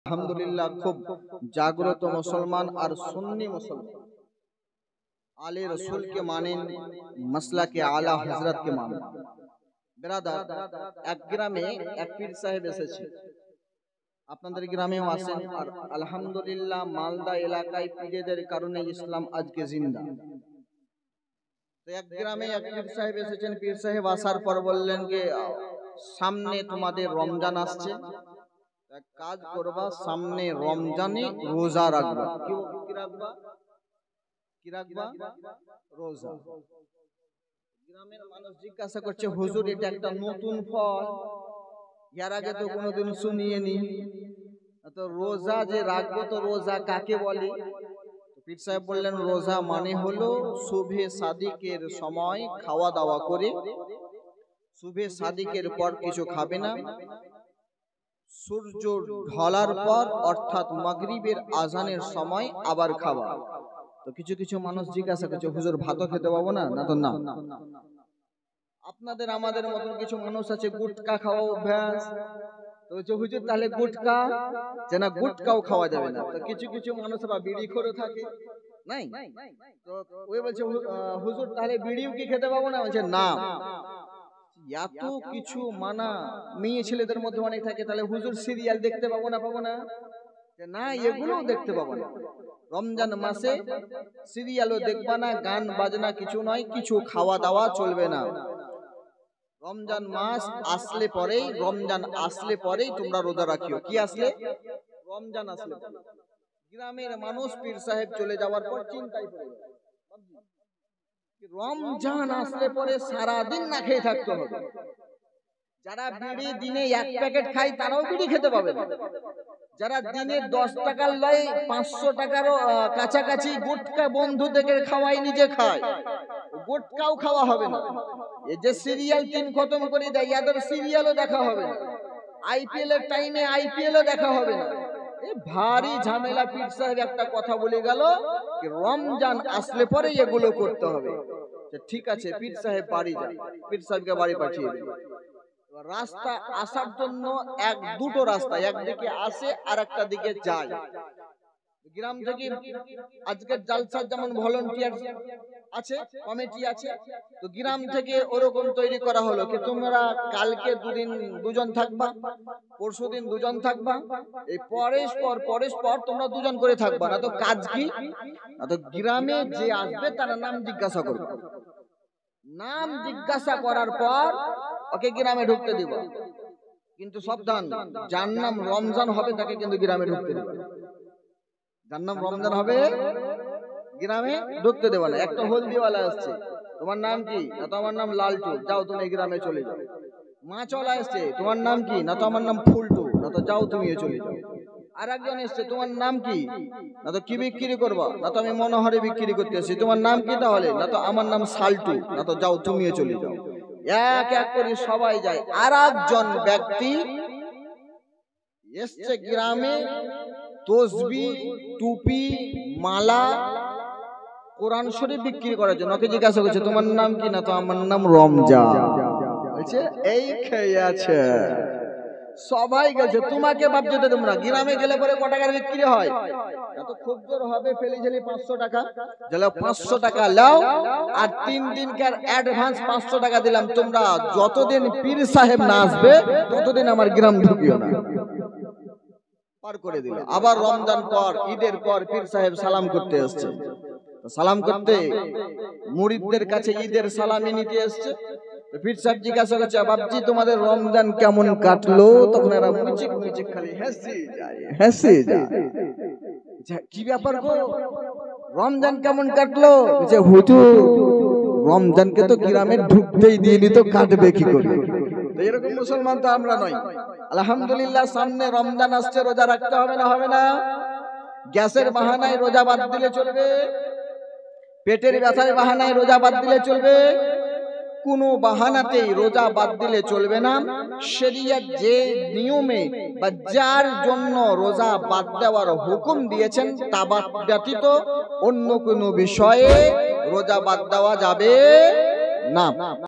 আলহামদুলিল্লাহ খুব জাগ্রত মুসলমান আর সুন্নি মুসলমান আলে রসুল के मानेন मसला के आला हजरत के मानेন ব্রাদার এক গ্রামে এক পীর সাহেব এসেছে আপনাদের গ্রামেও আছেন আর আলহামদুলিল্লাহ মালদা এলাকায় পীরদের কারণে ইসলাম আজকে জিন্দা তো এক গ্রামে এক পীর সাহেব এসেছেন পীর সাহেব আসার পর বললেন যে সামনে তোমাদের রমজান আসছে এক কাজ করবা সামনে রমজানে রোজা রাখবা কি রাখবা রোজা গ্রামের মানুষ জিজ্ঞাসা করছে হুজুর এটা একটা নতুন ফল এর আগে তো কোনোদিন শুনিনি তো রোজা যে রাখবো তো রোজা কাকে বলে পীর সাহেব বললেন রোজা মানে হলো শুভে সাদিকের সময় খাওয়া দাওয়া করে শুভে সাদিকের পর কিছু খাবে না সূর্য ঢলার পর অর্থাৎ মাগরিবের আজানের সময় আবার খাওয়া তো কিছু কিছু মানুষ জিজ্ঞাসা করছে হুজুর ভাতও খেতে পাবো না না তো না আপনাদের আমাদের মতন কিছু মানুষ আছে গুটকা খাওয়া অভ্যাস তো হুজুর তাহলে গুটকা যে না গুটকাও খাওয়া যাবে না তো কিছু কিছু মানুষ আবার বিড়ি খোরও থাকে নাই তো ওই বলছে হুজুর তাহলে বিড়িও কি খেতে পাবো না বলছে না এত কিছু মানা মেয়ে ছেলেদের মধ্যে অনেক থাকে তাহলে হুজুর সিরিয়াল দেখতে পাবো না না এগুলোও দেখতে পাবো না রমজান মাসে সিরিয়ালও দেখবা না গান বাজনা কিছু নয় কিছু খাওয়া দাওয়া চলবে না রমজান মাস রমজান আসলে পরেই তোমরা রোজা রাখিও কি আসলে রমজান আসলে গ্রামের মানুষ পীর সাহেব চলে যাওয়ার পর চিন্তায় পড়ে গেল রমজান আসলে পরে সারা দিন না খেয়ে থাকতে হবে যারা বিড়ি দিনে এক প্যাকেট খায় তারাও বিড়ি খেতে পাবে না যারা দিনে 10 টাকার লয় 500 টাকারও কাছাকাছি গুটকা বন্ধু থেকে খাওয়াই নিজে খায় গুটকাও খাওয়া হবে না এই যে সিরিয়াল 3 খতম করে দেয় এদের সিরিয়ালও দেখা হবে না আইপিএল এর টাইমে আইপিএলও দেখা হবে না এই ভারী ঝামেলা পীর সাহেব একটা কথা বলে গেল যে রমজান আসলে পরে এগুলো করতে হবে ঠিক আছে পীর সাহেব বাড়ি যান পীর সাহেবকে বাড়ি পাঠিয়ে দিল রাস্তা আসার জন্য দুটো রাস্তা একদিকে আসে আর একটা দিকে যায় গ্রাম থেকে আজকের জালসার যেমন ভলান্টিয়ার আছে কমিটি আছে তো গ্রাম থেকে ওরকম তৈরি করা হলো কি তোমরা কালকে দুজন থাকবা পরশুদিন দুজন থাকবা এই পরস্পর তোমরা দুজন করে থাকবা না তো কাজ কি না তো গ্রামে যে আসবে তার নাম জিজ্ঞাসা করবে নাম জিজ্ঞাসা করার পর ওকে গ্রামে ঢুকতে দিব কিন্তু সাবধান যার নাম রমজান হবে তাকে কিন্তু গ্রামে ঢুকতে দিব যার নাম রমজান হবে গ্রামে ঢুকতে দেব না একটা হলদিওয়ালা আসছে তোমার নাম কি না তো আমার নাম লালটু যাও তুমি গ্রামে চলে যাও মাছওয়ালা আসছে তোমার নাম কি না তো আমার নাম ফুলটু না তো যাও তুমি চলে যাও আর একজন এসছে তোমার নাম কি না তো কি বিক্রি করবা না তো আমি মনোহরে বিক্রি করতে আসছি তোমার নাম কি তাহলে না তো আমার নাম সালটু না তো যাও তুমিও চলে যাও এক এক করে সবাই যায় আর একজন ব্যক্তি এসছে গ্রামে তসবি টুপি মালা কোরআন শরীফ বিক্রি করার জন্য ওকে জিজ্ঞাসা করছে তোমার নাম কি না তো আমার নাম রমজান বলছে এই খেয়ে আছে সবাই গেছে তোমাকে ভাবতে তো তোমরা গ্রামে গেলে পরে কত টাকার বিক্রি হয় এত খুব জোর হবে ফেলিঝেলি 500 টাকা যাও 500 টাকা লাও আর 3 দিনকার অ্যাডভান্স 500 টাকা দিলাম তোমরা যতদিন পীর সাহেব না আসবে ততদিন আমার গ্রাম ঢুকিও না পার করে দিল আবার রমজান পর ঈদের পর পীর সাহেব সালাম করতে আসছে সালাম করতে মুরিদদের কাছে ঈদের সালামি নিতে আসছে পীর সাহেব জিজ্ঞাসা করছে বাবজি তোমাদের রমজান কেমন কাটলো তখন এরা মুচিক খালি হেসে যায় কি ব্যাপার গো রমজান কেমন কাটলো বলছে হুজুর রমজানকে তো গ্রামে ঢুকতেই দিইনি তো কাটবে কি করে এরকম মুসলমান তো আমরা নই আলহামদুলিল্লাহ সামনে রমজান আসছে রোজা রাখতে হবে না গ্যাসের বাহানায় রোজা বাদ দিলে চলবে পেটের ব্যথার বাহানায় রোজা বাদ দিলে চলবে কোনো বাহানাতেই রোজা বাদ দিলে চলবে না শরীয়ত যে নিয়মে বা যার জন্য রোজা বাদ দেওয়ার হুকুম দিয়েছেন তা ব্যতীত অন্য কোনো বিষয়ে রোজা বাদ দেওয়া যাবে না।